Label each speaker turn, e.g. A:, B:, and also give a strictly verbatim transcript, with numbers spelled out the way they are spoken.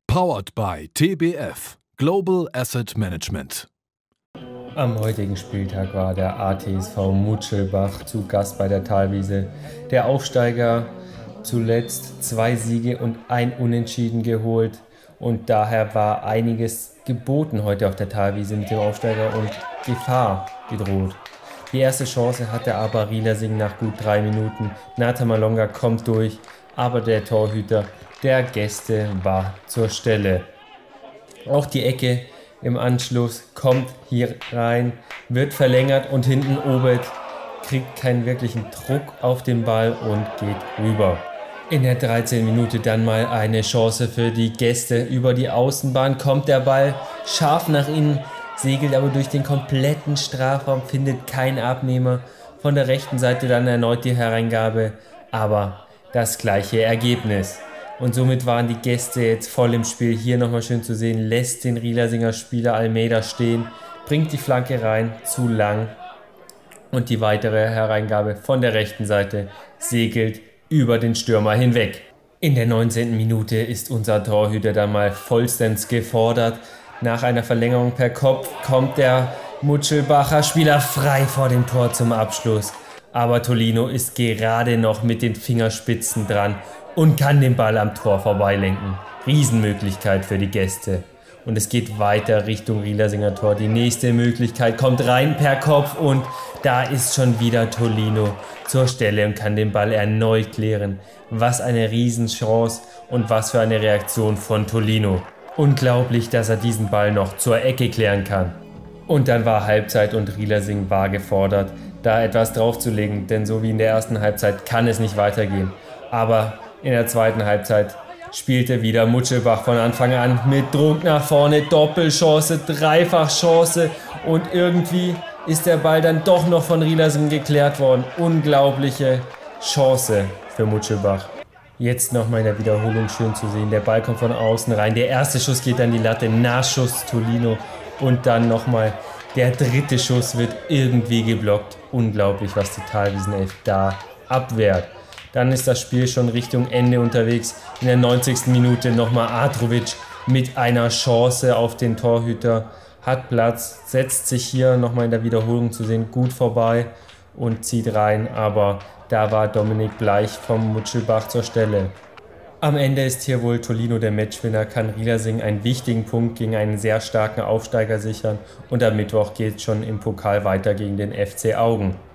A: Powered by T B F Global Asset Management.
B: Am heutigen Spieltag war der A T S V Mutschelbach zu Gast bei der Thalwiese. Der Aufsteiger zuletzt zwei Siege und ein Unentschieden geholt und daher war einiges geboten heute auf der Thalwiese mit dem Aufsteiger und Gefahr gedroht. Die erste Chance hatte aber Rielersing nach gut drei Minuten. Nathan Malonga kommt durch, aber der Torhüter der Gäste war zur Stelle. Auch die Ecke im Anschluss kommt hier rein, wird verlängert und hinten Obed kriegt keinen wirklichen Druck auf den Ball und geht rüber. In der dreizehnten Minute dann mal eine Chance für die Gäste. Über die Außenbahn kommt der Ball scharf nach innen, segelt aber durch den kompletten Strafraum, findet keinen Abnehmer. Von der rechten Seite dann erneut die Hereingabe, aber das gleiche Ergebnis. Und somit waren die Gäste jetzt voll im Spiel. Hier nochmal schön zu sehen, lässt den Rielersinger Spieler Almeida stehen, bringt die Flanke rein, zu lang. Und die weitere Hereingabe von der rechten Seite segelt über den Stürmer hinweg. In der neunzehnten Minute ist unser Torhüter dann mal vollstens gefordert. Nach einer Verlängerung per Kopf kommt der Mutschelbacher Spieler frei vor dem Tor zum Abschluss. Aber Tolino ist gerade noch mit den Fingerspitzen dran und kann den Ball am Tor vorbeilenken. Riesenmöglichkeit für die Gäste. Und es geht weiter Richtung Rielersinger Tor. Die nächste Möglichkeit kommt rein per Kopf und da ist schon wieder Tolino zur Stelle und kann den Ball erneut klären. Was eine Riesenchance und was für eine Reaktion von Tolino. Unglaublich, dass er diesen Ball noch zur Ecke klären kann. Und dann war Halbzeit und Rielersing war gefordert, da etwas draufzulegen, denn so wie in der ersten Halbzeit kann es nicht weitergehen. Aber in der zweiten Halbzeit spielte wieder Mutschelbach von Anfang an mit Druck nach vorne, Doppelchance, Dreifachchance und irgendwie ist der Ball dann doch noch von Rielersing geklärt worden. Unglaubliche Chance für Mutschelbach. Jetzt nochmal in der Wiederholung schön zu sehen, der Ball kommt von außen rein, der erste Schuss geht an die Latte, Nachschuss Tolino und dann nochmal der dritte Schuss wird irgendwie geblockt. Unglaublich, was die Thalwiesenelf da abwehrt. Dann ist das Spiel schon Richtung Ende unterwegs. In der neunzigsten Minute nochmal Adrovic mit einer Chance auf den Torhüter. Hat Platz, setzt sich hier nochmal in der Wiederholung zu sehen gut vorbei und zieht rein. Aber da war Dominik Bleich vom Mutschelbach zur Stelle. Am Ende ist hier wohl Tolino der Matchwinner, kann Rielersing einen wichtigen Punkt gegen einen sehr starken Aufsteiger sichern. Und am Mittwoch geht es schon im Pokal weiter gegen den F C Augen.